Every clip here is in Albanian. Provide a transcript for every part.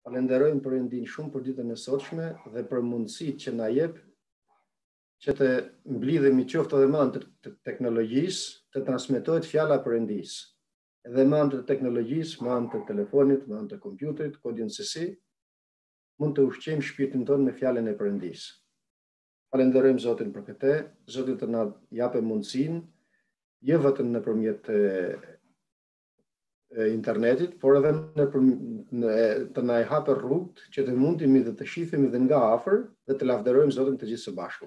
Falenderojmë Perëndin shumë për ditën e sotshme dhe për mundësitë që na jep që të mblidhemi qoftë edhe me anë të teknologjisë, të transmetohet fjala e Perëndisë. Edhe me anë të teknologjisë, me anë të telefonit, me anë të kompjuterit, kodinësisi, mund të ushqejmë shpirtin tonë me fjalën e Perëndisë. Falenderojmë Zotin për këtë, Zoti të na japë mundësinë, jo vetëm nëpërmjet internetit, por edhe të na hapë rrugët që të mundemi dhe të shihemi dhe nga afër dhe të lavdërojmë Zotin të gjithë së bashku.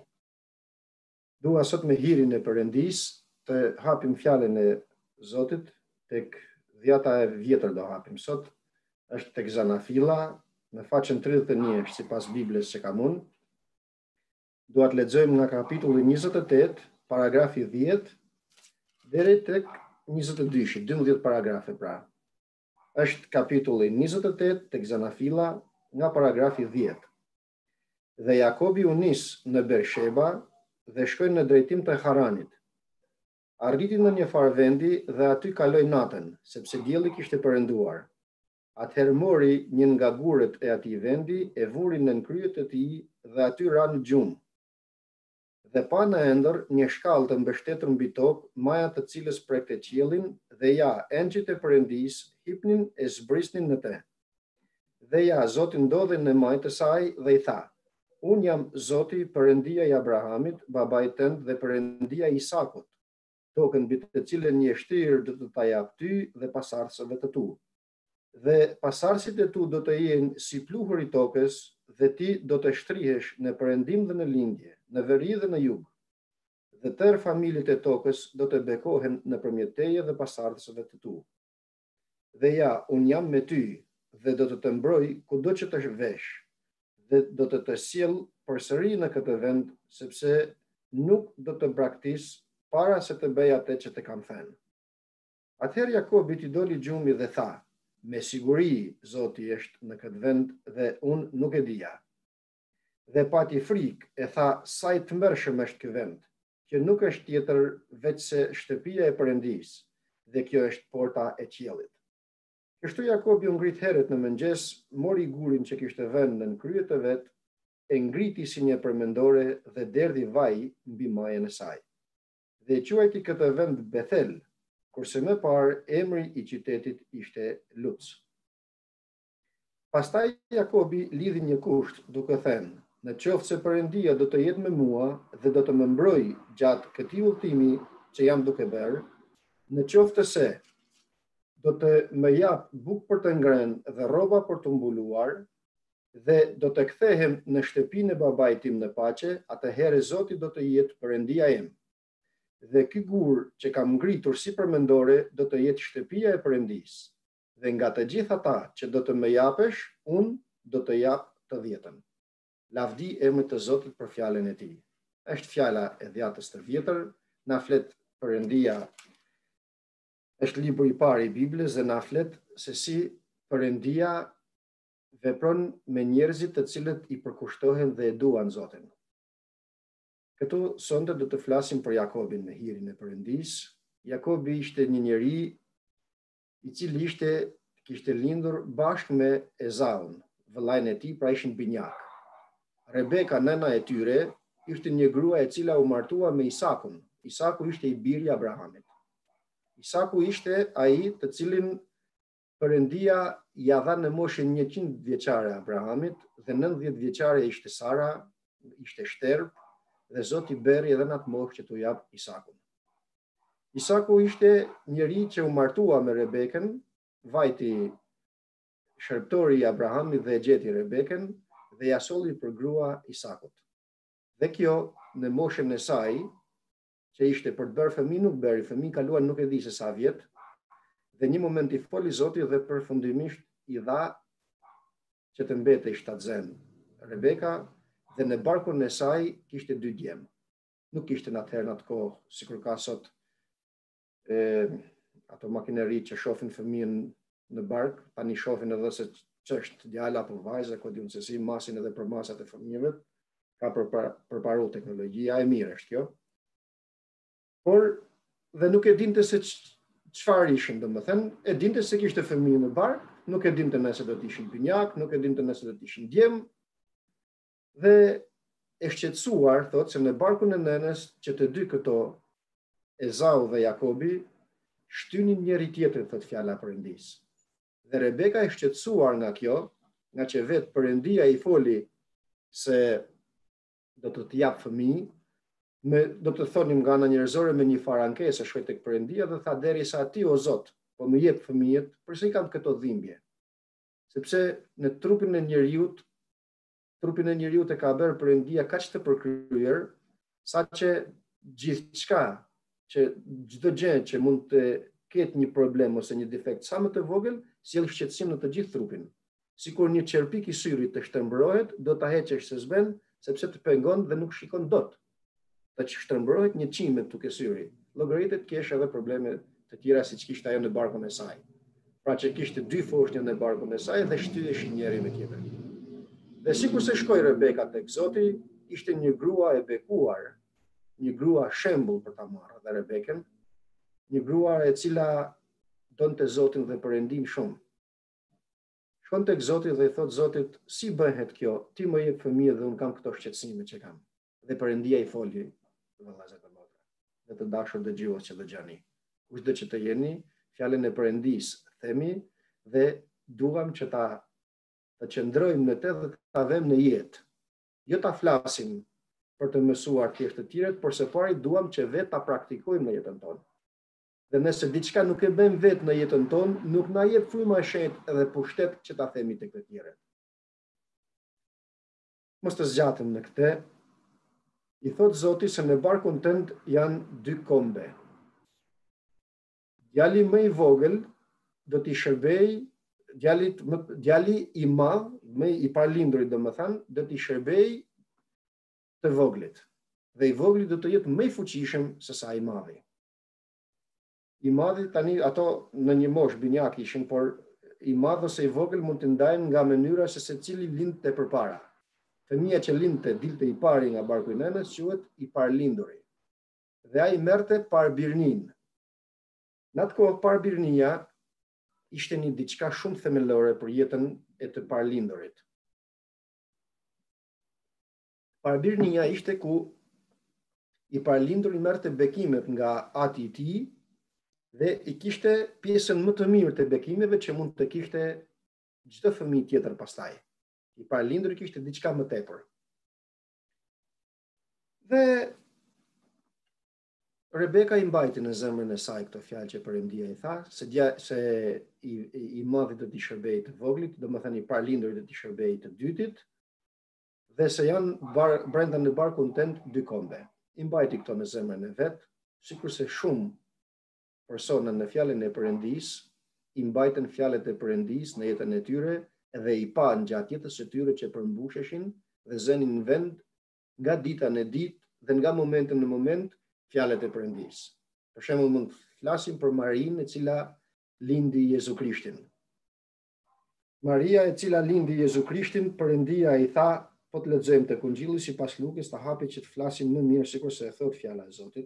Dua sot me hirin e Perëndisë të hapim fjalën e Zotit tek dhjata e vjetër do hapim sot, është tek Zanafilla, në faqen 31 sipas Biblës që kam unë. Dua të lexojmë nga kapitulli 28, paragrafi 10 deri tek 22, 12 paragrafe pra. Është kapitulli 28 tek Zanafilla nga paragrafi 10. Dhe Jakobi u nis në Bersheba dhe shkoi në drejtim të Haranit. Arriti në një farvendi dhe aty kaloi natën, sepse dielli kishte perënduar. Atëherë mori një nga gurët e atij vendi, e vuri nën kryet e tij dhe aty ra në gjumë. Dhe pa në ëndër një shkallë të mbështetur mbi tokë, maja të cilës prekte qiellin, dhe ja, engjëjt e Perëndisë hipnin e zbrisnin në te. Dhe ja, Zoti ndodhi në majtë të saj dhe i tha: Unë jam Zoti, Perëndia i Abrahamit, babait tënd, dhe Perëndia i Isakut. Tokën mbi të cilën je shtrirë do të ta jap ty dhe pasardhësve të tu. Dhe pasardhësit e tu do të jenë si pluhur i tokës, dhe ti do të shtrihesh në perëndim dhe në lindje, në veri dhe në jug. Dhe tërë familjet e tokës do të bekohen nëpërmjet teje dhe pasardhësve të tu. Dhe ja, unë jam me ty dhe do të të mbroj kudo që të vesh, dhe do të sjell përsëri në këtë vend, sepse nuk do të braktis para se të bëj atë që të kam thënë. Atëherë Jakobi t'i doli gjumi dhe tha: Me siguri Zoti është në këtë vend dhe unë nuk e dija. Dhe pati frikë e tha: sa i tmerrshëm është ky vend, që nuk është tjetër veç se shtëpia e Perëndisë, dhe kjo është porta e qiellit. Kështu Jakobi u ngrit herët në mëngjes, mori gurin që kishte vënë në kryet e vet, e ngriti si një përmendore dhe derdhi vaj mbi majën e saj. Dhe quajti këtë vend Bethel, kurse më parë emri i qytetit ishte Luz. Pastaj Jakobi lidhi një kusht duke thënë: Në qoftë se Perëndia do të jetë me mua dhe do të më mbroj gjatë këtij udhëtimi që jam duke bërë, në qoftë se do të më jap bukë për të ngrënë dhe rroba për të mbuluar, dhe do të kthehem në shtëpinë e babait tim në paqe, atëherë Zoti do të jetë Perëndia im. Dhe ky gur që kam ngritur si përmendore do të jetë shtëpia e Perëndisë. Dhe nga të gjithë ata që do të më japësh, unë do të jap të 10. Lavdi emrit të Zotit për fjalën e tij. Është fjala e dhjatës të vjetër, na flet Perëndia. Është libri i parë i Biblës dhe na flet se si Perëndia vepron me njerëzit të cilët i përkushtohen dhe e duan Zotin. Këtu sonte do të flasim për Jakobin me hirin e Perëndisë. Jakobi ishte një njeri i cili kishte lindur bashkë me Ezaun, vëllain e tij, pra ishin binjak. Rebeka, nëna e tyre, ishte një grua e cila u martua me Isakun. Isaku ishte i biri i Abrahamit. Isaku ishte ai të cilin Perëndia ja dha në moshën 100 vjeçare Abrahamit dhe 90 vjeçare ishte Sara, ishte shterp, dhe Zoti bëri edhe në atë moshë që t'u jap Isakun. Isaku ishte njeri që u martua me Rebekën, vajti shërptori i Abrahamit dhe e gjeti Rebekën dhe ja solli për grua Isakut. Dhe kjo në moshën e saj, që ishte për të bërë fëmijë, nuk bëri fëmijë, kaluan nuk e di se sa vjet, dhe një moment i foli Zoti dhe përfundimisht i dha që të mbetej shtatzen Rebeka, dhe në barkun e saj kishte 2 djem. Nuk kishte në atë kohë, sikur ka sot ato makineri që shohin fëmijën në bark, tani shohin edhe se ç'është djalë apo vajzë, ku diun se si masin edhe për masat e fëmijëve, ka përparu teknologjia, e mirë është kjo. Por dhe nuk e dinte se çfarë ishin, domethënë, e dinte se kishte fëmijë në bark nuk e dinte nëse do të ishin binjak, nuk e dinte nëse do të ishin djem, dhe e shqetësuar, thot, se në barkun e nënës që të dy këto, Ezau dhe Jakobi, shtynin njëri tjetrin, thot fjala Perëndis. Dhe Rebeka e shqetësuar nga kjo, nga që vetë Perëndia i foli se do të jap fëmijë, do të thonim nga ana njerëzore me një farë ankese, shkoi tek Perëndia dhe tha derisa ti o Zot, po më jep fëmijët, përse i kam këto dhimbje? Sepse në trupin e njeriu e ka bërë Perëndia kaq të përkryer, saqë gjithçka, që çdo gjë që mund të ketë një problem ose një defekt sa më të vogël, sjell shqetësim në të gjithë trupin. Sikur një çerpik i syrit të shtrembërohet, do ta heqësh se s'bën, sepse të pengon dhe nuk shikon dot. Të shtrembërohet një çime tuk e syri. Llogaritet kesh edhe probleme të tjera siç kishte ajo në barkun e saj. Pra që kishte dy foshnjë në barkun e saj dhe shtyheshin njëri me tjetrin. Dhe sikur se shkoi Rebeka tek Zoti, ishte një grua e bekuar, një grua shembull për ta marrë dhe Rebekën, një grua e cila donte Zotin dhe Perëndin shumë. Shkon tek Zoti dhe i thot Zotit, si bëhet kjo? Ti më jep fëmijë dhe un kam këto shqetësime që kam. Dhe Perëndia i foli, vëllezër dhe motra, dhe të dashur dëgjues që dëgjoni. Kushdo që të jeni, fjalën e Perëndis themi dhe duam që ta qëndrojmë në të dhe ta vëmë në jetë. Jo ta flasim për të mësuar thjesht të tjerët, por së pari duam që vetë ta praktikojmë në jetën tonë. Dhe nëse diçka nuk e bëjmë vetë në jetën tonë, nuk na jep frymë e shenjtë edhe pushtet që ta themi tek të tjerët. Mos të zgjatëm në këtë. I thot Zoti se në barkun tënd janë dy kombe. Djali më i vogël do t'i shërbej, djali i madh, më i parlindurit domethënë, do t'i shërbej të voglit. Dhe i vogli do të jetë më i fuqishëm se sa i madhi. I madhi tani ato në një moshë binjak ishin, por i madh ose i vogël mund të ndajnë nga mënyra se secili lindte përpara. Fëmia që lindte, dilte i pari nga barku i nënës, quhet i parlinduri. Dhe ai merrte parbirnin. Në atë kohë parbirnia ishte një diçka shumë themelore për jetën e të parlindurit. Parbirnia ishte ku i parlinduri merrte bekimet nga ati i tij dhe i kishte pjesën më të mirë të bekimeve që mund të kishte çdo fëmijë tjetër pastaj. I parlinduri kishte diçka më tepër. Dhe Rebeka i mbajti në zemrën e saj këto fjalë që Perëndia i tha, se i madhi do t'i shërbej të voglit, domethënë i parlindurit do t'i shërbej të dytit, dhe se janë brenda në barkun tënd dy kombe. I mbajti këto në zemrën e vet, sikurse shumë persona në fjalën e Perëndis i mbajtën fjalët e Perëndis në jetën e tyre dhe i pan gjatë jetës së tyre që përmbusheshin dhe zënin në vend nga dita në ditë dhe nga momenti në moment fjalët e Perëndis. Për shembull mund të flasim për Marinë e cila lindi Jezu Krishtin. Maria e cila lindi Jezu Krishtin, Perëndia i tha, po të lexojmë tek Ungjilli sipas Lukës, ta hapi që të flasim më mirë sikurse e thot fjala e Zotit.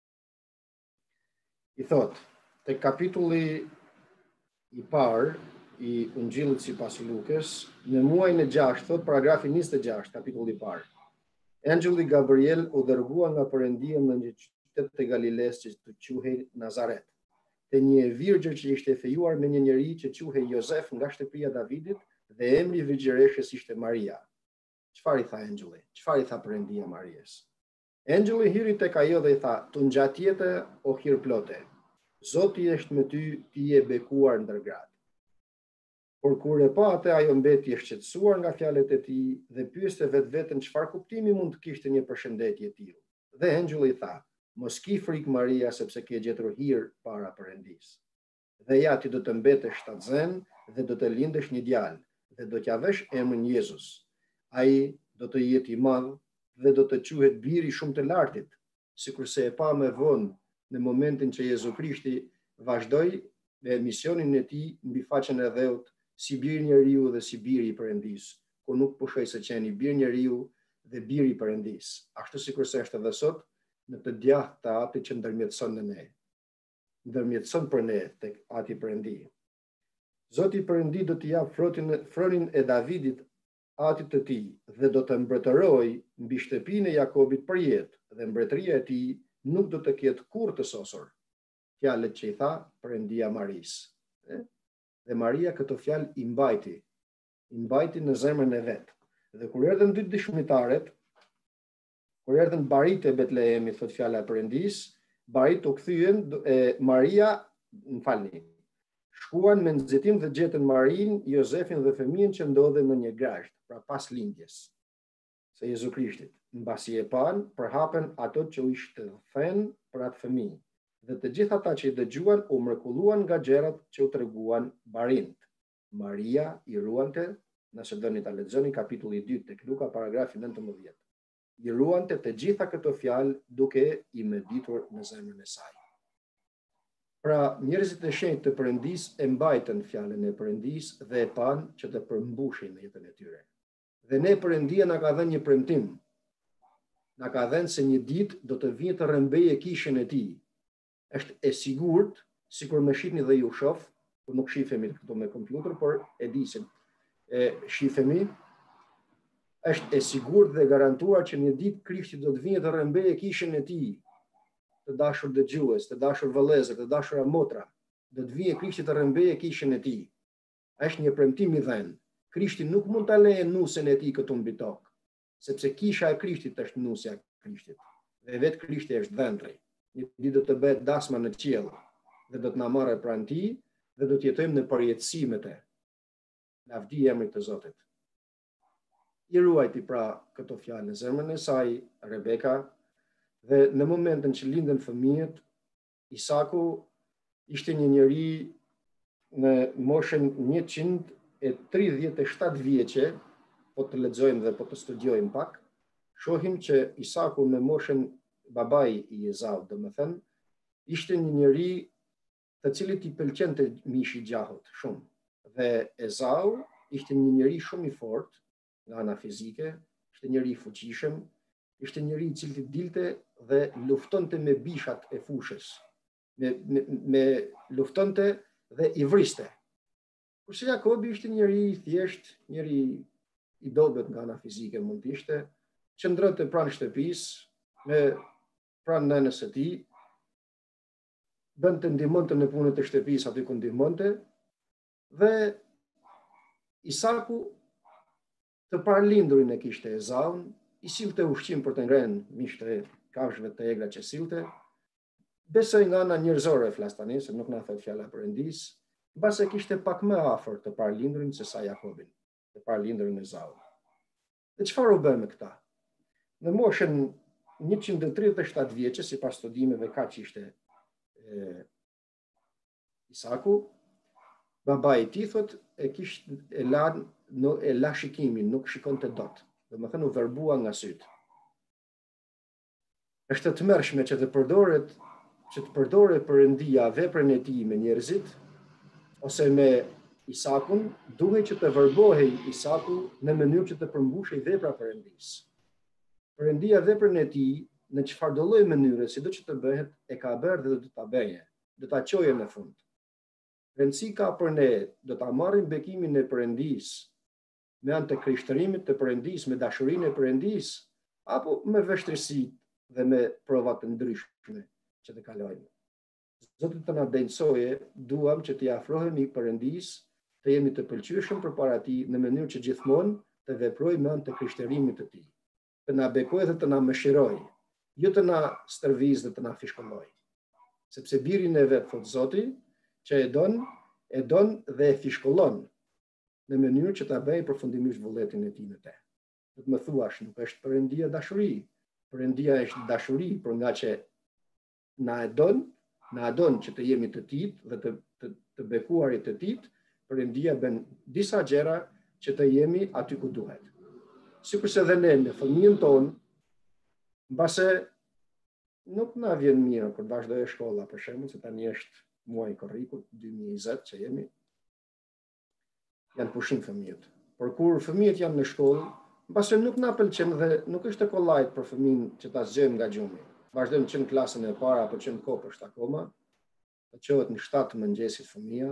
I thot, tek kapitulli i parë i Ungjillit sipas Lukës, në muajin e 6, thot paragrafi 26, kapitulli i parë. Engjulli Gabriel u dërgua nga Perëndia në një qytet të Galiles që të quhej Nazaret, te një virgjë që ishte fejuar me një njeri që quhej Jozef nga shtëpia e Davidit dhe emri i virgjëreshës ishte Maria. Çfarë i tha engjulli? Çfarë i tha Perëndia Marias? Engjulli hiri tek ajo dhe i tha, "Tu ngjatjete o hir plote. Zoti është me ty, ti je bekuar ndër gratë." Por kur e pa atë, ajo mbeti e shqetësuar nga fjalët e tij dhe pyeste vetveten çfarë kuptimi mund të kishte një përshëndetje e tillë. Dhe engjulli i tha, "Mos ki frikë Maria, sepse ke gjetur hir para Perëndis. Dhe ja ti do të mbetesh shtatzën dhe do të lindësh një djalë dhe do t'ja vësh emrin Jezus. Ai do të jetë i madh dhe do të quhet biri shumë të lartit, sikurse e pa më vonë në momentin që Jezu Krishti vazhdoi me misionin e tij mbi faqen e dheut si bir njeriu dhe si biri i Perëndis, ku nuk pushoi se qeni bir njeriu dhe biri i Perëndis, ashtu sikurse është edhe sot në të djathtë të Ati që ndërmjetëson në ne. Ndërmjetëson për ne tek Ati Perëndi. Zoti Perëndi do t'i jap fronin e Davidit atit të tij dhe do të mbretëroj mbi shtëpinë e Jakobit për jetë dhe mbretëria e tij nuk do të ketë kurrë të sosur. Fjalët që i tha Perëndia Marisë. Dhe Maria këto fjalë i mbajti në zemrën e vet. Dhe kur erdhën dy dëshmitaret, kur erdhën barit e Betlehemit, thot fjala e Perëndis, barit u kthyen Maria, shkuan me nxitim dhe gjetën Marin, Jozefin dhe fëmijën që ndodhen në një grasht, pra pas lindjes së Jezu Krishtit. Mbasi e pan, përhapen ato që u ishte thënë për atë fëmijë. Dhe të gjithë ata që i dëgjuan u mrekulluan nga gjërat që u treguan barinj. Maria i ruante, nëse doni ta lexoni kapitulli 2 tek Luka paragrafi 19. I ruante të gjitha këto fjalë duke i meditur në zemrën e saj. Pra, njerëzit e shenjtë të Perëndis e mbajtën fjalën e Perëndis dhe e pan që të përmbushin në jetën e tyre. Dhe ne Perëndia na ka dhënë një premtim. Na ka dhënë se një ditë do të vijë të rrëmbejë kishën e tij. Është e sigurt, sikur më shihni dhe ju shoh, po nuk shifemi këtu me kompjuter, por e di se shifemi. Është e sigurt dhe garantuar që një ditë Krishti do të vijë të rrëmbejë kishën e tij. Të dashur dëgjues, të dashur vëllezër, të dashura motra, do të vijë Krishti të rrëmbejë kishën e tij. Është një premtim i dhënë. Krishti nuk mund ta lejë nusën e tij këtu mbi tokë, sepse kisha e Krishtit është nusja e Krishtit. Dhe vetë Krishti është dhëndri. Një ditë do të bëhet dasma në qiell dhe do të na marrë pranë tij dhe do të jetojmë në përjetësi me të. Lavdi emrit të Zotit. I ruajti pra këto fjalë në zemrën e saj, Rebeka, dhe në momentin që lindën fëmijët, Isaku ishte një njeri në moshën 137 vjeçe, po të lexojmë dhe po të studiojmë pak, shohim që Isaku në moshën babai i Ezaut, domethënë, ishte një njeri të cilit i pëlqente mishi i gjahut shumë. Dhe Ezau ishte një njeri shumë i fortë nga ana fizike, ishte njeri i fuqishëm, ishte njeri i cili dilte dhe luftonte me bishat e fushës. Me luftonte dhe i vriste. Kurse Jakobi ishte njeri i thjesht, njeri i dobët nga ana fizike mund të ishte, qëndronte pranë shtëpisë, pranë nënës së tij, ndihmonte në punën e shtëpisë aty ku ndihmonte, dhe Isaku të parlindurin e kishte Ezaun, i sillte ushqim për të ngrënë miqtë e kafshëve të egra që sillte. Besoj nga ana njerëzore flas tani, se nuk na thot fjala Perëndis, mbase kishte pak më afër të parlindurin se sa Jakobin, të parlindurin e Ezaut. Dhe çfarë u bë me këta? Në moshën 137 vjeçe, sipas studimeve kaq ishte Isaku, babai i tij thot e la shikimin, nuk shikonte dot. Domethënë u verbua nga syt. Është të tmerrshme që të përdore Perëndia veprën e tij me njerëzit, ose me Isakun, duhej që të verbohej Isaku në mënyrë që të përmbushej vepra Perëndis. Perëndia veprën e tij në çfarëdo lloj mënyre, sido që të bëhet, e ka bërë dhe do ta bëjë, do ta çojë në fund. Rëndësi ka për ne, do ta marrim bekimin e Perëndis me anë të krishtërimit të Perëndis, me dashurinë e Perëndis, apo me vështirësi dhe me prova të ndryshme që të kalojmë. Zoti të na denjsoje, duam që t'i afrohemi Perëndis, të jemi të pëlqyeshëm përpara tij në mënyrë që gjithmonë të veprojmë me anë të krishtërimit të tij. Të na bekojë dhe të na mëshirojë, jo të na stërviz dhe të na fishkollojë. Sepse birin e vet, thot Zoti, që e don dhe e fishkollon në mënyrë që ta bëjë përfundimisht vullnetin e tij në te. Do të më thuash, nuk është Perëndia dashuri. Perëndia është dashuri, por nga që na e don që të jemi të tij dhe të bekuarit të tij, Perëndia bën disa gjëra që të jemi aty ku duhet. Sikurse dhe ne në fëmijën tonë, mbase nuk na vjen mirë kur vazhdojë shkolla, për shembull, se tani është muaji korrikut 2020 që jemi, janë pushim fëmijët. Por kur fëmijët janë në shkollë, mbase nuk na pëlqen dhe nuk është e kollajt për fëmijën që ta zgjojmë nga gjumi. Vazhdojmë që në klasën e parë apo që në kopësht akoma, të qohet në 7 të mëngjesit fëmija,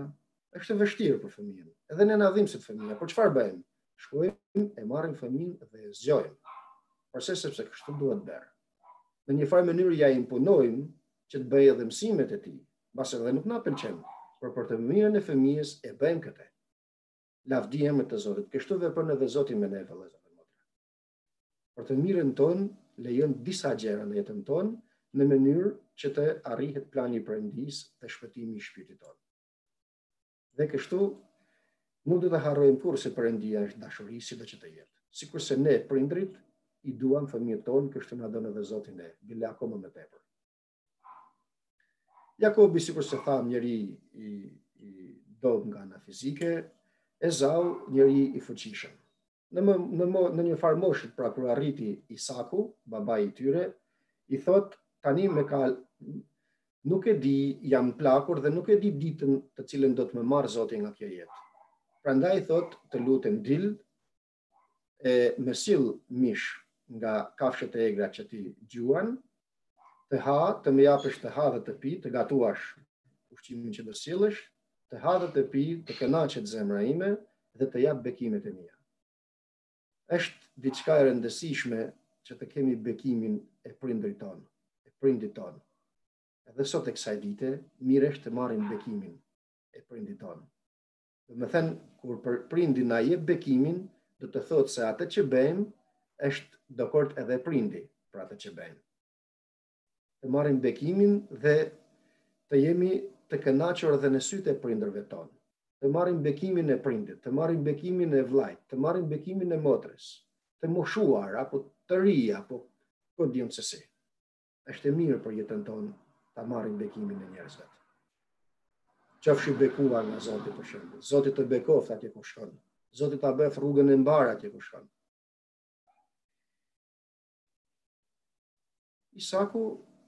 Është e vështirë për fëmijën. Edhe ne na dhimbset fëmia, por çfarë bëjmë? Shkojmë, e marrim fëmijën dhe e zgjojmë. Përse? Sepse kështu duhet bërë. Në një farë mënyrë ja imponojmë që të bëjë edhe mësimet e tij, mbas edhe nuk na pëlqen, por për të mirën e fëmijës e bëjmë këtë. Lavdia me të Zotit. Kështu vepron edhe Zoti me ne, vëllezër dhe motra. Për të mirën tonë, lejon disa gjëra në jetën tonë në mënyrë që të arrihet plani i Perëndisë dhe shpëtimi i shpirtit tonë. Dhe kështu nuk do të harrojmë kurrë se Perëndia është dashuri, sido që të jetë. Sikurse ne prindrit i duam fëmijët tonë, kështu na don edhe Zoti ne, bile akoma më tepër. Jakobi, sikur se tham, njeri i dobët nga ana fizike, Ezau, njeri i fuqishëm. Në një farë moshët, pra kur arriti Isaku, babai i tyre, i thot, tani nuk e di, jam plakur dhe nuk e di ditën të cilën do të më marrë Zoti nga kjo jetë. Prandaj thot, të lutem dil, më sill mish nga kafshët e egra që ti gjuan, të ha, të më japësh të ha dhe të pi, të gatuash ushqimin që do sillesh, të ha dhe të pi, të kënaqet zemra ime dhe të jap bekimet e mia. Është diçka e rëndësishme që të kemi bekimin e prindrit tonë, e prindit tonë. Edhe sot e kësaj dite, mirë është të marrim bekimin e prindit tonë. Do të thënë, kur prindi na jep bekimin, do të thotë se atë që bëjmë është dakord edhe prindi për atë që bëjmë. Të marrim bekimin dhe të jemi të kënaqur edhe në sytë e prindërve tonë. Të marrim bekimin e prindit, të marrim bekimin e vllajt, të marrim bekimin e motrës, të moshuar apo të ri apo po diun se si. Është e mirë për jetën tonë ta marrim bekimin e njerëzve. Qofshi bekuar nga Zoti për shembull. Zoti të bekoft atje ku shkon. Zoti ta bëf rrugën e mbar atje ku shkon. Isaku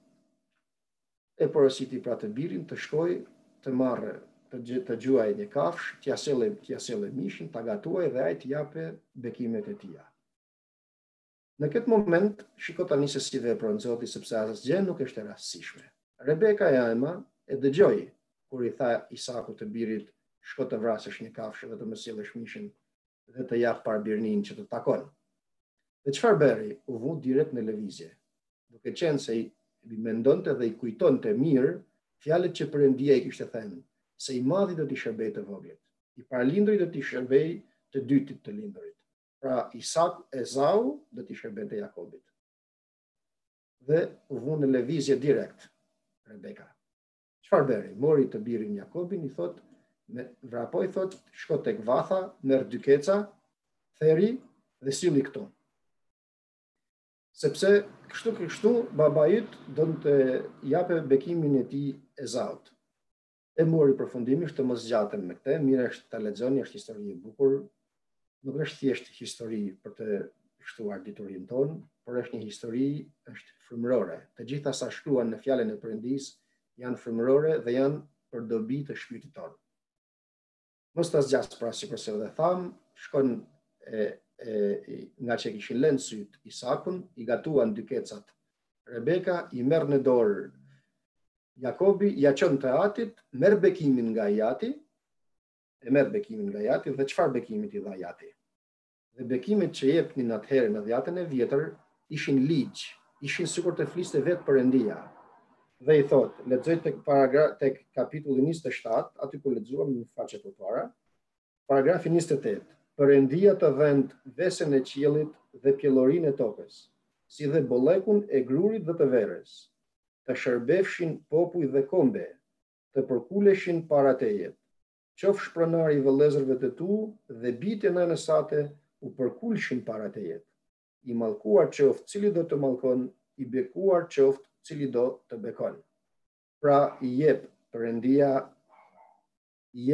e porositi pra të birin të shkoj të marrë të gjuaj një kafsh, t'ja selle mishin, ta gatuaj dhe ai t'i jape bekimet e tija. Në këtë moment, shiko tani se si vepron Zoti, sepse asgjë nuk është e rastësishme. Rebeka e Ema e dëgjoi kur i tha Isaku të birit, shko të vrasësh një kafshë dhe të më sjellësh mishin dhe të jap parbirnin që të takon. Dhe çfarë bëri? U vu direkt në lëvizje. Duke qenë se i mendonte dhe i kujtonte mirë fjalët që Perëndia i kishte thënë, se i madhi do t'i shërbej të voglit, i paralindrit do t'i shërbej të dytit të lindurit. Pra Ezau do t'i shërbej të Jakobit. Dhe u vu në lëvizje direkt Rebeka. Çfarë bëri? Mori të birin Jakobin, i thot, vrapoi thot, shko tek vatha, merr 2 keca, theri dhe silli këtu. Sepse kështu babait do të jape bekimin e tij Ezaut. E mori përfundimisht të mos zgjatem me këtë, mirë është ta lexoni, është histori e bukur. Nuk është thjesht histori për të shtuar diturinë tonë, por është një histori, është frymërore. Të gjitha sa shkruan në fjalën e Perëndisë janë frymërore dhe janë për dobi të shpirtit tonë. Mos ta zgjas pra, sikur se edhe tham, shkon nga që kishin lënë syt Isakun, i gatuan 2 kecat. Rebeka i merr në dorë Jakobi, ja çon te atit, merr bekimin nga jati, dhe çfarë bekimit i dha jati? Dhe bekimet që jepnin atëherë në dhjatën e vjetër ishin ligj, ishin sikur të fliste vetë Perëndia. Dhe i thot, lexoj tek kapitulli 27, aty ku lexuam në faqe përpara, paragrafi 28. Perëndia të vend vesen e qiellit dhe pjellorinë e tokës, si dhe bollekun e grurit dhe të verës, të shërbefshin popuj dhe kombe, të përkuleshin para teje. Qofsh pronar i vëllezërve të tu dhe bitë e nënës sate u përkulshin para teje. I mallkuar qoftë cili do të mallkon, i bekuar qoftë cili do të bekon. Pra i jep Perëndia, i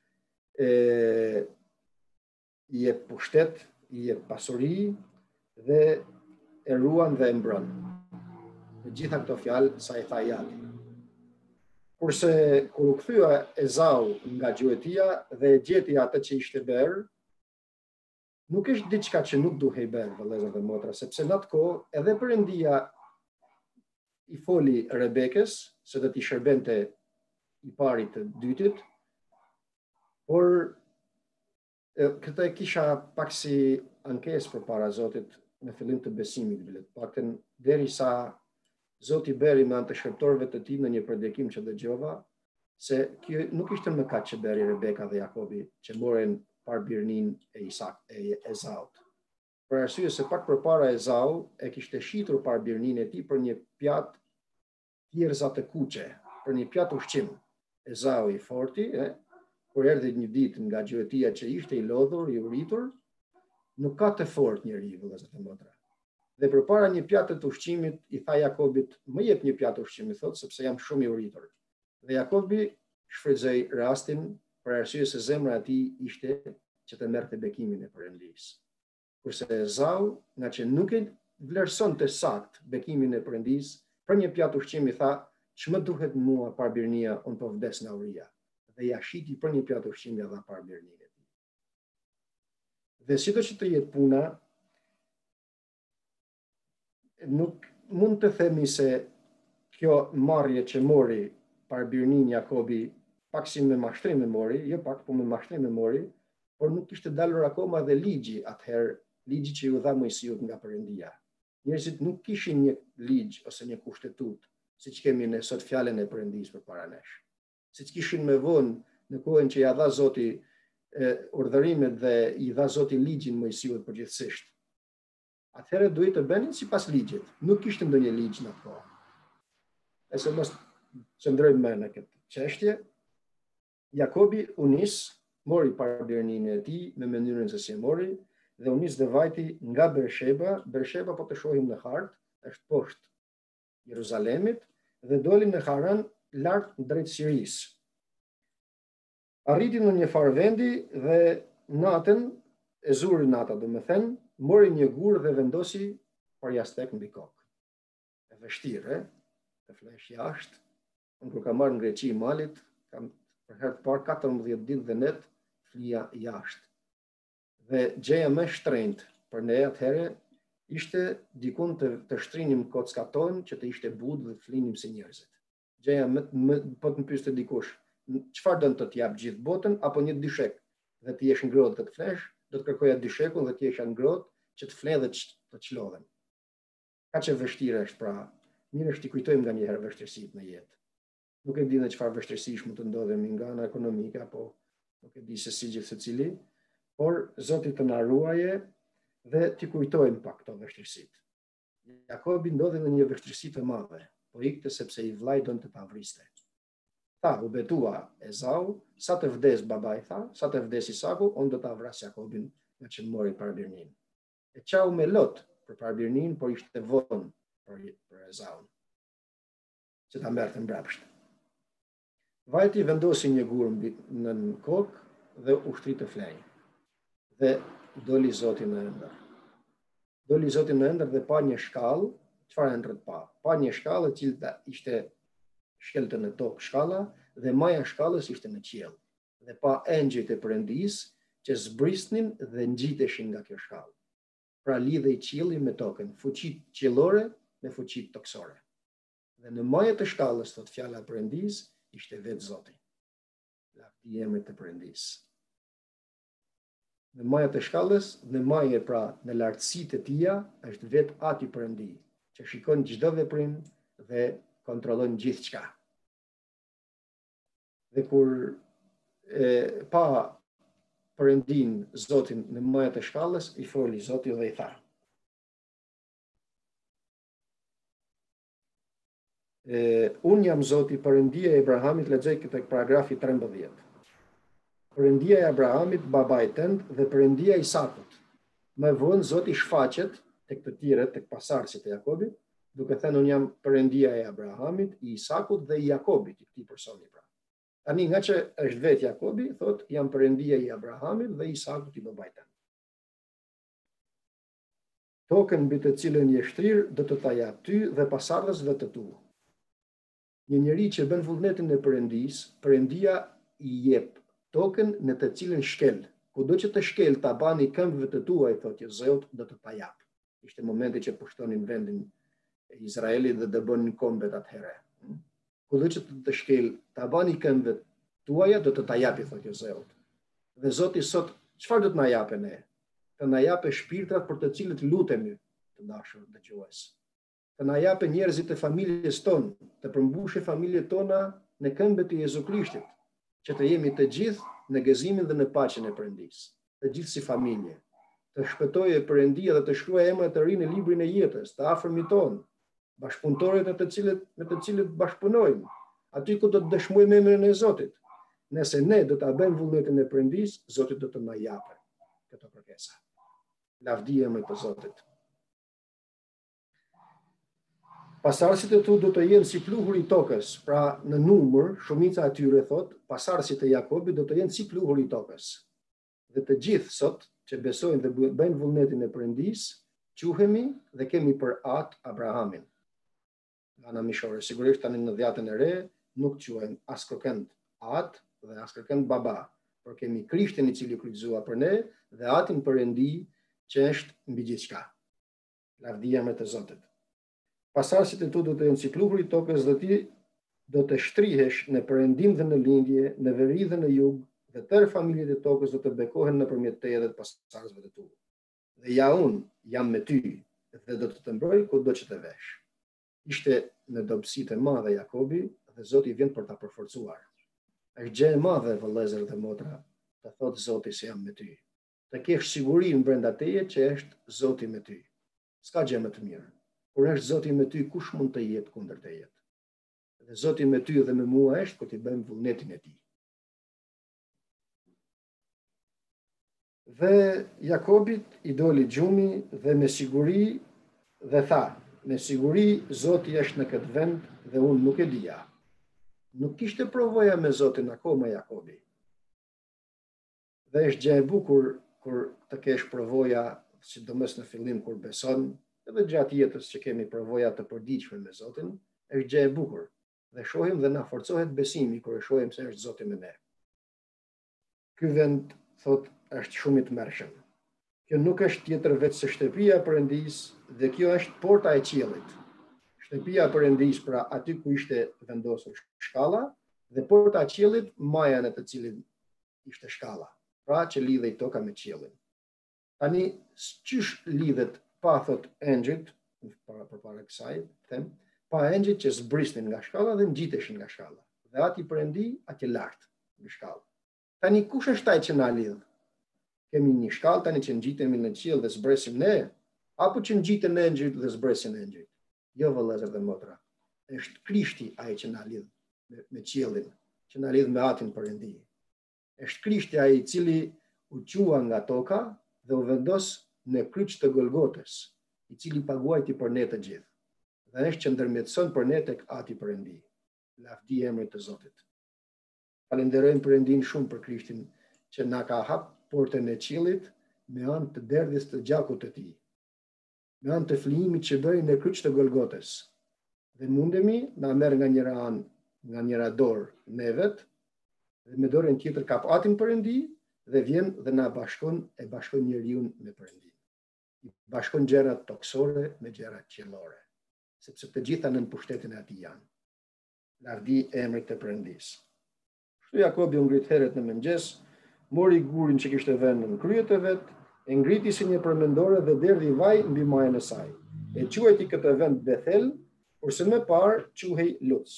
jep pushtet, i jep pasuri dhe e ruan dhe e mbron. Të gjitha këto fjalë sa i tha jati. Kurse kur u kthye Ezau nga gjuetia dhe e gjeti atë që ishte bërë, nuk është diçka që nuk duhej bërë, vëllezër dhe motra, sepse në atë kohë edhe Perëndia i foli Rebekës se do t'i shërbente i parit të dytit, Por këtë e kisha pak si ankesë përpara Zotit në fillim të besimit, bile të paktën derisa Zoti beri me anë të shërptorëve të tij në një predikim që dëgjova, se kjo nuk ishte mëkat që beri Rebeka dhe Jakobi që morën parbirnin e Ezaut. Për arsye se pak përpara Ezau e kishte shitur parbirnin e tij për një pjatë thjerza të kuqe, për një pjatë ushqim. Ezau i forti, kur erdhi një ditë nga gjuetia që ishte i lodhur, i uritur, nuk ka të fort njeriu, vëllezër dhe motra. Dhe përpara një pjatë të ushqimit i tha Jakobit, më jep një pjatë ushqimi, thot, sepse jam shumë i uritur. Dhe Jakobi shfrytëzoi rastin për arsye se zemra e tij ishte që të merrte bekimin e Perëndisë. Kurse Ezau, nga që nuk e vlerësonte sakt bekimin e Perëndisë, për një pjatë ushqimi tha, ç'më duhet mua parbirnia, unë po vdes nga uria. Dhe ja shiti për një pjatë ushqimi dha parbirnin e tij. Dhe sido që të jetë puna, nuk mund të themi se kjo marrje që mori parbirnin Jakobi, pak si me mashtrim e mori, jo pak, po me mashtrim e mori, por nuk ishte dalur akoma dhe ligji atëherë, ligji që ju dha Mojsiut nga Perëndia. Njerëzit nuk kishin një ligj ose një kushtetut, siç kemi ne sot fjalën e Perëndisë përpara nesh. Siç kishin më vonë në kohën që ja dha Zoti urdhërimet dhe i dha Zoti ligjin Mojsiut përgjithsisht. Atëherë duhet të bënin sipas ligjit. Nuk kishte ndonjë ligj në atë kohë. E se mos qëndrojmë më në këtë çështje, Jakobi u nis, mori parbirnin e tij me mënyrën se si e mori, dhe u nis dhe vajti nga Bersheba. Bersheba po të shohim në hartë, është poshtë Jeruzalemit, dhe doli në Haran lart drejt Sirisë. Arriti në një farvendi dhe natën, e zuri nata domethënë, mori një gur dhe vendosi parjastek mbi kokë. E vështirë, të flesh jashtë. Unë kur kam marrë në Greqi malit, kam për herë të parë 14 ditë dhe net flija jashtë. Dhe gjeja më shtrenjtë për ne atëherë ishte dikun të shtrinim kockat tonë që të ishte budë dhe flinim si njerëzit. Gjeja po të më pyeste dikush, çfarë do të jap gjithë botën apo një dyshek dhe të jesh ngrohtë të flesh, do të kërkoja dyshekun dhe të jesh ngrohtë që të flenë dhe të çlodhen. Ka që vështirë është pra, mirë është t'i kujtojmë nga njëherë vështirësitë në jetë. Nuk e di në çfarë vështirësish mund të ndodhemi nga ana ekonomike apo nuk e di se si gjithë secili, por Zoti të na ruaje dhe t'i kujtojmë pak këto vështirësitë. Jakobi ndodhi në një vështirësi të madhe, po ikte sepse i vllai donte ta vriste. Tha, u betua Ezau, sa të vdes babai tha, sa të vdes Isaku, unë do ta vras Jakobin nga që mori parbirnin. E qau me lot për parbirnin, por ishte vonë për Ezaun, që ta merrte mbrapsht. Vajti vendosi një gur në kokë dhe ushtri të flej. Dhe doli Zoti në ëndër. Doli Zoti në ëndër dhe pa një shkallë, çfarë ëndër pa? Pa një shkallë e cila ishte shkelte në tokë shkalla dhe maja shkallës ishte në qiell. Dhe pa engjëjt e Perëndisë që zbrisnin dhe ngjiteshin nga kjo shkallë. Pra lidhej qielli me tokën, fuqitë qiellore me fuqitë toksore. Dhe në majën e shkallës, thot fjala e Perëndisë, ishte vetë Zoti. Lavdi emrit të Perëndisë. Në majën e shkallës, në majë pra në lartësitë e tija, është vetë Ati Perëndi, që shikon çdo veprim dhe kontrollon gjithçka. Dhe kur pa Perëndin Zotin në majën e shkallës, i foli Zoti dhe i tha: unë jam Zoti, Perëndia e Abrahamit, lexoj këtë paragrafi 13. Perëndia e Abrahamit, babait tënd, dhe Perëndia e Isakut. Më vonë Zoti shfaqet tek të tjerët, tek pasardhësit e Jakobit, duke thënë unë jam Perëndia e Abrahamit, i Isakut dhe i Jakobit, i këtij personi pra. Tani nga që është vetë Jakobi, thot jam Perëndia i Abrahamit dhe i Isakut i babait tënd. Tokën mbi të cilën je shtrirë do të ta jap ty dhe pasardhësve të tu. Një njeri që bën vullnetin e Perëndisë, Perëndia i jep tokën në të cilën shkel. Kudo që të shkel ta bani këmbëve të tuaj, thotë Zoti, do të ta jap. Ishte momenti që pushtonin vendin e Izraelit dhe dëbonin kombet atëherë. Kudo që të shkel ta bani këmbëve tuaja, do të ta japi, thotë Zoti. Dhe Zoti sot, çfarë do të na japë ne? Të na japë shpirtrat për të cilët lutemi, të dashur dëgjues. Të na japë njerëzit e familjes tonë, të përmbushë familjet tona në këmbët e Jezu Krishtit, që të jemi të gjithë në gëzimin dhe në paqen e Perëndisë, të gjithë si familje. Të shpëtojë Perëndia dhe të shkruajë emrat e ri në librin e jetës, të afërmit tonë, bashkëpunëtorët me të cilët bashkëpunojmë, aty ku do të dëshmojmë emrin e Zotit. Nëse ne do ta bëjmë vullnetin e Perëndisë, Zoti do të na japë këto kërkesa. Lavdi emrit të Zotit. Pasardhësit e tu do të jenë si pluhuri i tokës, pra në numër, shumica e tyre thot, pasardhësit e Jakobit do të jenë si pluhuri i tokës. Dhe të gjithë sot që besojnë dhe bëjnë vullnetin e Perëndisë, quhemi dhe kemi për atë Abrahamin. Nga mishore, sigurisht tani në dhjatën e re nuk quhen as kërkënd atë dhe as kërkënd baba, por kemi Krishtin i cili u kryqëzua për ne dhe atin Perëndi që është mbi gjithçka. Lavdia me të Zotit. Pasardhësit e tu do të jenë si pluhuri i tokës dhe ti do të shtrihesh në perëndim dhe në lindje, në veri dhe në jug, dhe tërë familjet e tokës do të bekohen nëpërmjet teje dhe të pasardhësve të tu. Dhe ja unë jam me ty dhe do të mbroj kudo që të vesh. Ishte në dobësitë e madhe Jakobi dhe Zoti vjen për ta përforcuar. Është gjë e madhe vëllezër dhe motra, të thotë Zoti se jam me ty. Të kesh sigurinë brenda teje që është Zoti me ty. S'ka gjë më të mirë. Kur është Zoti me ty, kush mund të jetë kundër teje? Dhe Zoti me ty dhe me mua është kur ti bëjmë vullnetin e tij. Dhe Jakobit i doli gjumi dhe me siguri dhe tha, me siguri Zoti është në këtë vend dhe unë nuk e dija. Nuk kishte provoja me Zotin akoma Jakobi. Dhe është gjë e bukur kur të kesh provoja, sidomos në fillim kur beson, edhe gjatë jetës që kemi provoja të përditshme me Zotin, është gjë e bukur. Dhe shohim dhe na forcohet besimi kur e shohim se është Zoti me ne. Ky vend, thot, është shumë i tmerrshëm. Kjo nuk është tjetër veç se shtëpia e Perëndisë dhe kjo është porta e qiellit. Shtëpia e Perëndisë, pra aty ku ishte vendosur shkalla, dhe porta e qiellit, maja në të cilin ishte shkalla, pra që lidhej toka me qiellin. Tani, çish lidhet pa thot engjëjt, përpara kësaj, them, pa engjëjt që zbrisnin nga shkalla dhe ngjiteshin nga shkalla. Dhe ati Perëndi atje lart mbi shkallë. Tani kush është ai që na lidh? Kemi një shkallë tani që ngjitemi në qiell dhe zbresim ne, apo që ngjiten engjëjt dhe zbresin engjëjt? Jo vëllezër dhe motra. Është Krishti ai që na lidh me qiellin, që na lidh me atin Perëndi. Është Krishti ai i cili u qua nga toka dhe u vendos në kryq të Golgotës, i cili paguajti për ne të gjithë. Dhe është që ndërmjetëson për ne tek ati Perëndi. Lavdi emrit të Zotit. Falenderojmë Perëndin shumë për Krishtin që na ka hap portën e qiellit me anë të derdhjes të gjakut të tij. Me anë të flijimit që bëri në kryq të Golgotës. Dhe mundemi na merr nga njëra anë, nga njëra dorë nevet, dhe me dorën tjetër kap atin Perëndi dhe vjen dhe na bashkon njeriu me Perëndin. I bashkon gjërat toksore me gjërat qiellore, sepse të gjitha nën pushtetin e atij janë. Lavdi emrit të Perëndisë. Kështu Jakobi u ngrit herët në mëngjes, mori gurin që kishte vënë në kryet e vet, e ngriti si një përmendore dhe derdhi vaj mbi majën e saj. E quajti këtë vend Bethel, kurse më parë quhej Luz.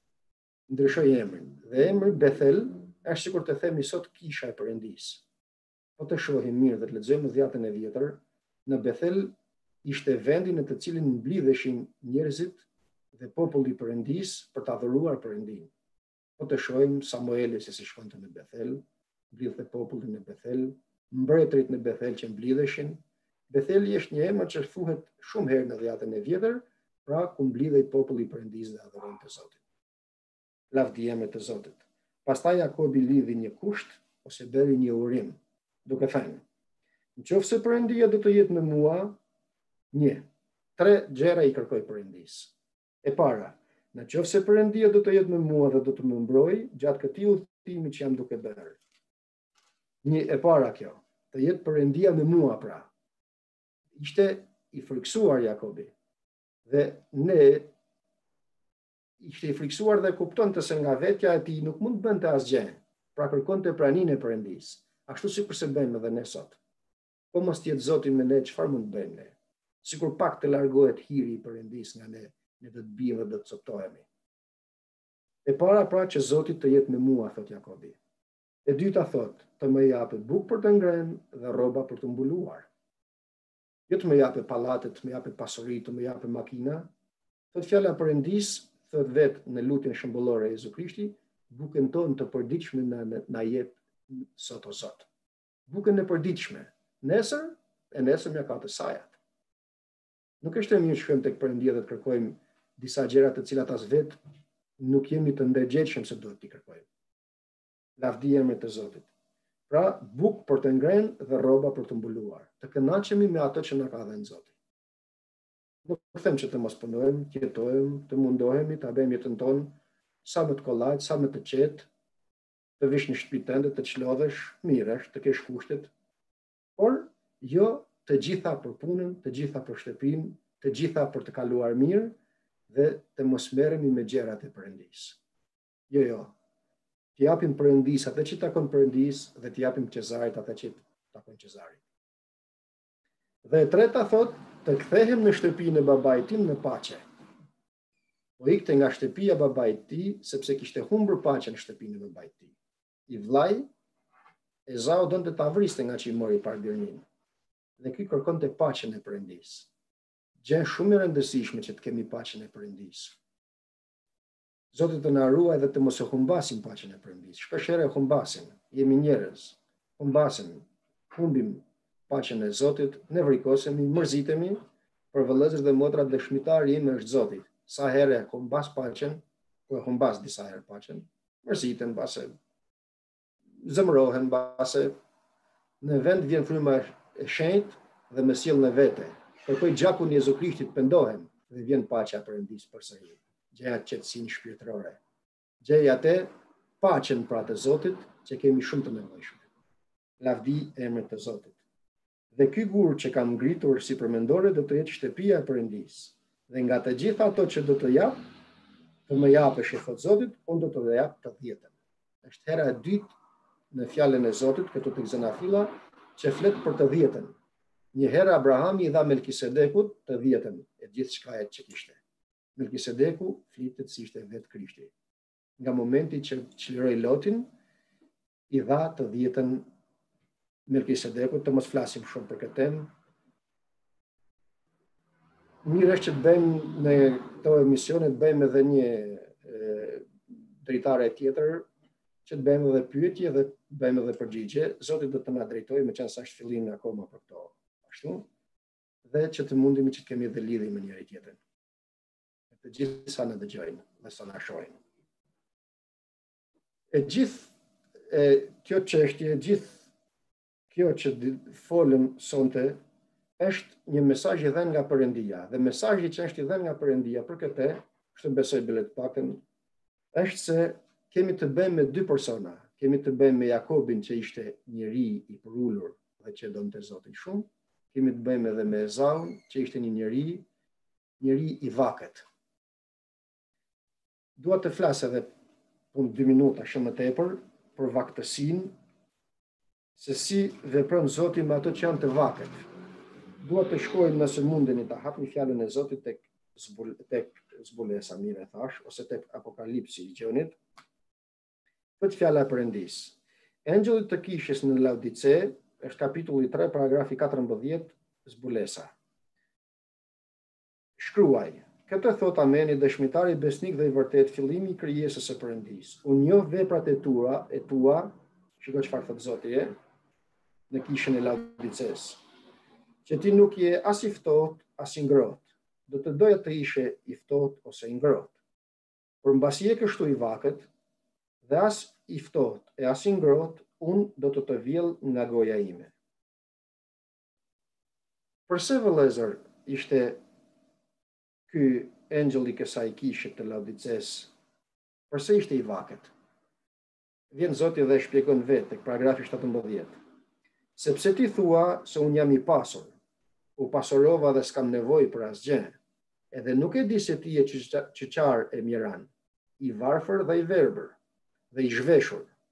Ndryshoi emrin. Dhe emri Bethel është sikur të themi sot kisha e Perëndisë. Po të shohim mirë dhe të lexojmë dhjatën e vjetër, në Bethel ishte vendi në të cilin mblidheshin njerëzit dhe populli i Perëndisë për ta adhuruar Perëndin. Po të shohim Samueli se si shkonte në Bethel, mblidhte popullin në Bethel, mbretërit në Bethel që mblidheshin. Betheli është një emër që thuhet shumë herë në dhjatën e vjetër, pra ku mblidhej populli i Perëndisë dhe adhuronte Zotin. Lavdi emrit të Zotit. Pastaj Jakobi lidhi një kusht ose bëri një urim, duke thënë: nëse Perëndia do të jetë me mua, 3 gjëra i kërkoj Perëndisë. E para, nëse Perëndia do të jetë me mua dhe do të më mbrojë gjatë këtij udhëtimi që jam duke bërë. E para kjo, të jetë Perëndia me mua pra. Ishte i friksuar Jakobi. Dhe ishte i friksuar dhe kuptonte se nga vetja e tij nuk mund bënte asgjë. Pra kërkonte praninë e Perëndisë. ashtu sikur se bëjmë edhe ne sot. Po mos t'jetë Zoti me ne, çfarë mund të bëjmë ne? Sikur pak të largohet hiri i Perëndis nga ne, ne do të bijmë dhe do të coptohemi. E para pra që Zoti të jetë me mua, thot Jakobi. E dyta thot, të më japë bukë për të ngrënë dhe rroba për të mbuluar. Jo të më japë pallate, të më japë pasuri, të më japë makina. Thot fjala e Perëndis, thot vetë në lutjen shembullore e Jezu Krishti, bukën tonë të përditshme na jep sot o Zot. Bukën e përditshme. Nesër mja ka të sajat. Nuk është e mirë që shkojmë tek Perëndia dhe të kërkojmë disa gjëra të cilat as vetë nuk jemi të ndërgjegjshëm se duhet t'i kërkojmë. Lavdi emrit të Zotit. Pra, bukë për të ngrënë dhe rroba për të mbuluar. Të kënaqemi me ato që na ka dhënë Zoti. Nuk them që të mos punojmë, të jetojmë, të mundohemi, ta bëjmë jetën tonë sa më të kollajt, sa më të qetë, të vish në shtëpi tënde, të çlodhesh, miresh, të kesh kushtet, por jo të gjitha për punën, të gjitha për shtëpinë, të gjitha për të kaluar mirë dhe të mos merremi me gjërat e Perëndis. Jo. T'i japim Perëndis atë që takon Perëndis dhe t'i japim Cezarit atë që takon Cezarit. Dhe e treta thot, të kthehem në shtëpinë e babait tim në paqe. Po ikte nga shtëpia babait tij sepse kishte humbur paqen në shtëpinë e babait tij. I vllai Ezau donte ta vriste nga që i mori parbirnin. Dhe ky kërkonte paqen e Perëndis. Gjë shumë e rëndësishme që të kemi paqen e Perëndis. Zoti të na ruaj dhe të mos e humbasim paqen e Perëndis. Shpeshherë e humbasim, jemi njerëz, humbim paqen e Zotit, ne vrikosemi, mërzitemi, për vëllezër dhe motra dëshmitari im është Zoti. Sa herë humbas paqen, po e humbas disa herë paqen, mërziten, mbase zemërohen, mbase në vend vjen fryma e shenjtë dhe me sjell në vete. Kërkoj gjakun e Jezu Krishtit, pendohen dhe vjen paqja e Perëndis përsëri. Gjej atë qetësinë shpirtërore. Gjej atë paqen pra të Zotit që kemi shumë të nevojshme. Lavdi emrit të Zotit. Dhe ky gur që kam ngritur si përmendore do të jetë shtëpia e Perëndis. Dhe nga të gjitha ato që do të jap, të më japësh, thot Zotit, unë do të jap të 10. Është hera e dytë në fjalën e Zotit këtu tek Zanafilla që flet për të 10. Një herë Abrahami i dha Melkisedekut të 10 e gjithë shkajet që kishte. Melkisedeku flitet si ishte vetë Krishti. Nga momenti që çliroi Lotin, i dha të 10 Melkisedekut, të mos flasim shumë për këtë temë. Mirë është që të bëjmë në këto emisione, të bëjmë edhe një dritare tjetër, që të bëjmë edhe pyetje dhe të bëjmë edhe përgjigje. Zoti do të na drejtojë, meqense është fillimi akoma për këto ashtu, dhe që të mundemi që të kemi edhe lidhje me njëri tjetrin. Të gjithë sa në dëgjojnë dhe sa në shohin. E gjithë kjo çështje, gjithë kjo që folëm sonte, është një mesazh i dhënë nga Perëndia. Dhe mesazhi që është i dhënë nga Perëndia për këtë, kështu besoj bile të paktën, është se kemi të bëjmë me dy persona. Kemi të bëjmë me Jakobin që ishte njeri i përulur dhe që donte Zotin shumë. Kemi të bëjmë edhe me Ezaun që ishte një njeri i vakët. Dua të flas edhe 2 minuta shumë më tepër për vaktësinë, se si vepron Zoti me ato që janë të vakët. Dua të shkojmë, nëse mundeni, ta hapni fjalën e Zotit tek zbulesa, mire thash, ose tek Apokalipsi i Gjonit. Këtë fjala e Perëndis. Engjullit të kishës në Laodice, është kapitulli 3, paragrafi 14, zbulesa. Shkruaj. Këtë thot Ameni, dëshmitari besnik dhe i vërtet, fillimi i krijesës së Perëndis. Unë njoh veprat e tua, shikoj çfarë thot Zoti në kishën e Laodices, që ti nuk je as i ftohtë as i ngrohtë. Do të doja të ishe i ftohtë ose i ngrohtë. Por mbasi je kështu i vakët dhe as i ftohtë e as i ngrohtë, unë do të vjell nga goja ime. Përse vëllezër ishte ky engjëll i kësaj kishe të Laodices, përse ishte i vakët? Vjen Zoti dhe shpjegon vetë tek paragrafi 17. Sepse ti thua se unë jam i pasur, u pasurova dhe s'kam nevojë për asgjë, edhe nuk e di se ti je qyqar e mjeran, i varfër dhe i verbër, dhe i zhveshur.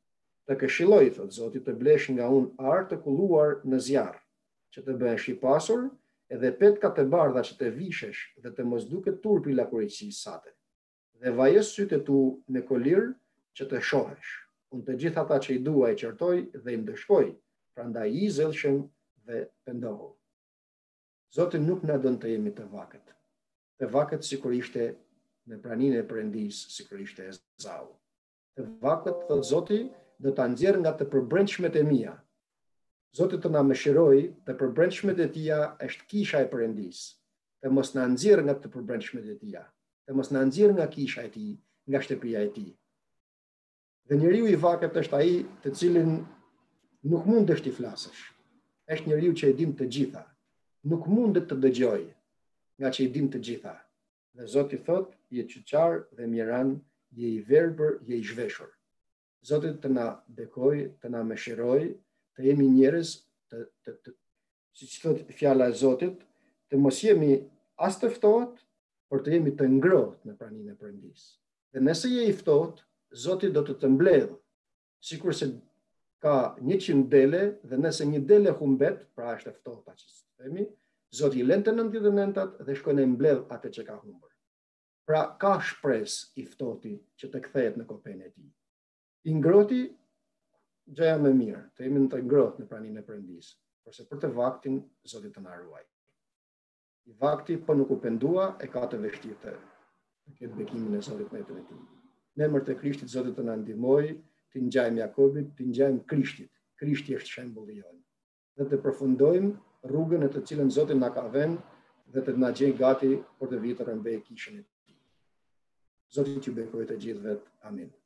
Të këshilloj, thot Zoti, të blesh nga unë arë të kulluar në zjarr, që të bëhen shqipasur, edhe petka të bardha që të vishesh dhe të mos duket turpi lakurëqësisë sate. Dhe vajës sytë tu me kolir që të shohesh. Unë të gjitha ata që i dua i qertoj dhe i ndëshkoj, prandaj i zellshëm dhe pendohu. Zoti nuk na don të jemi të vakët. Të vakët sikur ishte në praninë e Perëndisë, sikur ishte Ezau. Të vakët, thot Zoti, do ta nxjerr nga të përbrendshmet e mia. Zoti të na mëshiroj, të përbrendshmet e tia është kisha e Perëndisë. Të mos na nxjerr nga të përbrendshmet e tia. Të mos na nxjerr nga kisha e tij, nga shtëpia e tij. Dhe njeriu i vakët është ai të cilin nuk mundesh t'i flasësh. Është njeriu që e din të gjitha. Nuk mundet të dëgjoj, nga që i din të gjitha. Dhe Zoti thot, je qyqar dhe mjeran, je i verbër, je i zhveshur. Zoti të na bekoj, të na mëshiroj, të jemi njerëz, siç thot fjala e Zotit, të mos jemi as të ftohtë, por të jemi të ngrohtë në praninë e Perëndisë. Dhe nëse je i ftohtë, Zoti do të mbledh, sikur se ka 100 dele, dhe nëse një dele humbet, pra është e ftohta që themi, Zoti i lën të 99 dhe shkon e mbledh atë që ka humbur. Pra ka shpresë i ftohti që të kthehet në kopën e tij. I ngrohti gjëja më mirë, të jemi të ngrohtë në praninë e Perëndisë, kurse për të vaktin Zoti të na ruaj. I vakti po nuk u pendua e ka të vështirë të ketë bekimin e Zotit në jetën e tij. Në emër të Krishtit Zoti të na ndihmojë, të ngjajmë Jakobit, të ngjajmë Krishtit. Krishti është shembulli jonë. Dhe të përfundojmë rrugën e të cilën Zoti na ka vënë dhe të na gjejë gati për të vitur mbej kishën e tij. Zoti t'ju bekojë të gjithëve. Amin.